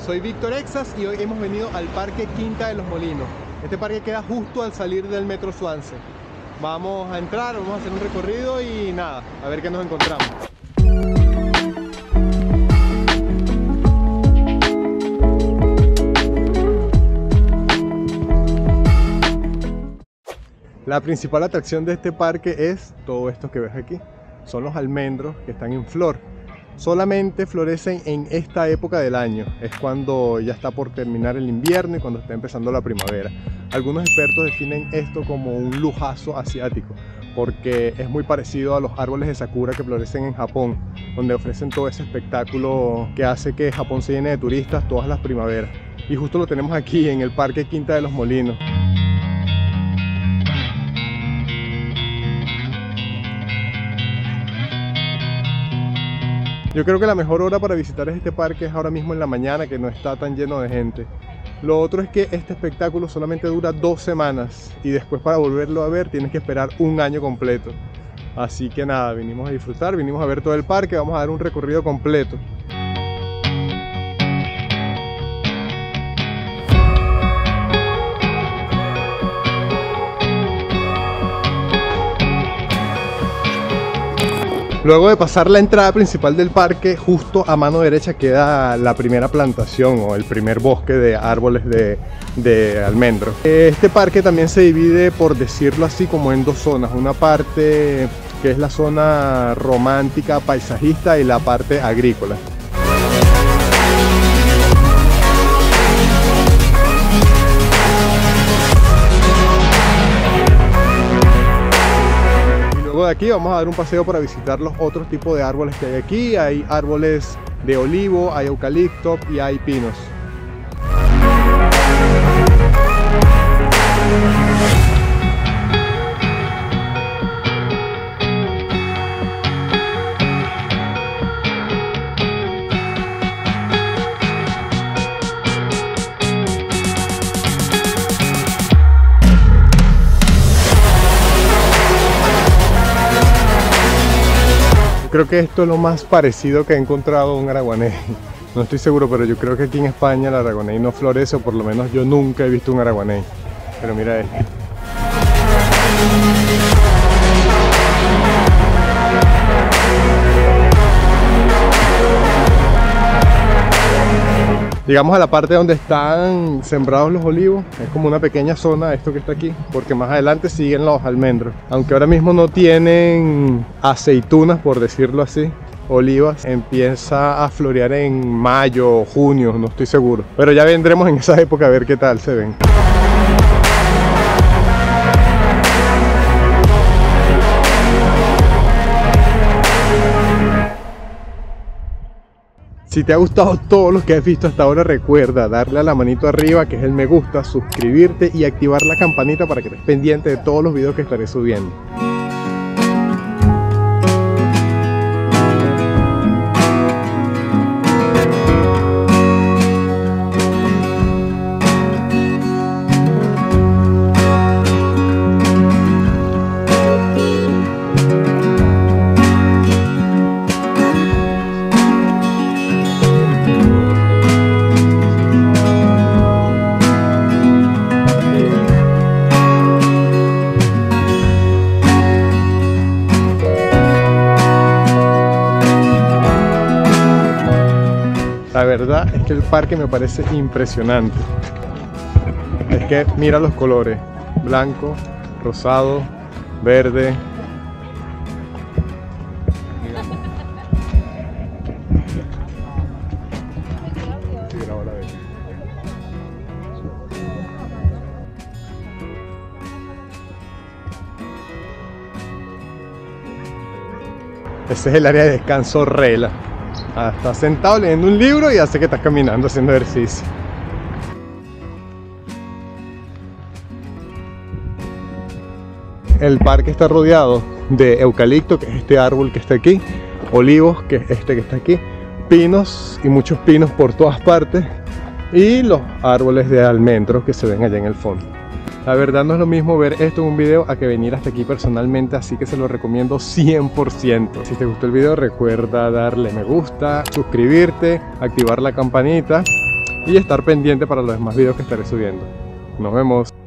soy Víctor Exas y hoy hemos venido al Parque Quinta de los Molinos. Este parque queda justo al salir del Metro Swansea. Vamos a entrar, vamos a hacer un recorrido y nada, a ver qué nos encontramos. La principal atracción de este parque es todo esto que ves aquí. Son los almendros que están en flor. Solamente florecen en esta época del año. Es cuando ya está por terminar el invierno y cuando está empezando la primavera. Algunos expertos definen esto como un lujazo asiático, porque es muy parecido a los árboles de sakura que florecen en Japón, donde ofrecen todo ese espectáculo que hace que Japón se llene de turistas todas las primaveras. Y justo lo tenemos aquí en el Parque Quinta de los Molinos. Yo creo que la mejor hora para visitar este parque es ahora mismo en la mañana, que no está tan lleno de gente. Lo otro es que este espectáculo solamente dura 2 semanas y después para volverlo a ver tienes que esperar un año completo. Así que nada, vinimos a disfrutar, vinimos a ver todo el parque, vamos a dar un recorrido completo. Luego de pasar la entrada principal del parque, justo a mano derecha queda la primera plantación o el primer bosque de árboles de almendros. Este parque también se divide, por decirlo así, como en 2 zonas. Una parte que es la zona romántica, paisajista, y la parte agrícola. Luego de aquí vamos a dar un paseo para visitar los otros tipos de árboles que hay aquí. Hay árboles de olivo, hay eucalipto y hay pinos. Creo que esto es lo más parecido que he encontrado a un araguaney. No estoy seguro, pero yo creo que aquí en España el araguaney no florece, o por lo menos yo nunca he visto un araguaney. Pero mira esto. Llegamos a la parte donde están sembrados los olivos. Es como una pequeña zona esto que está aquí, porque más adelante siguen los almendros. Aunque ahora mismo no tienen aceitunas, por decirlo así, olivas. Empieza a florear en mayo o junio, no estoy seguro. Pero ya vendremos en esa época a ver qué tal se ven. Si te ha gustado todo lo que has visto hasta ahora, recuerda darle a la manito arriba, que es el me gusta, suscribirte y activar la campanita para que estés pendiente de todos los videos que estaré subiendo. La verdad es que el parque me parece impresionante. Es que mira los colores: blanco, rosado, verde. Ese es el área de descanso Rela. Estás sentado leyendo un libro y hace que estás caminando haciendo ejercicio. El parque está rodeado de eucalipto, que es este árbol que está aquí, olivos, que es este que está aquí, pinos y muchos pinos por todas partes, y los árboles de almendros que se ven allá en el fondo. La verdad no es lo mismo ver esto en un video a que venir hasta aquí personalmente, así que se lo recomiendo 100%. Si te gustó el video, recuerda darle me gusta, suscribirte, activar la campanita y estar pendiente para los demás videos que estaré subiendo. Nos vemos.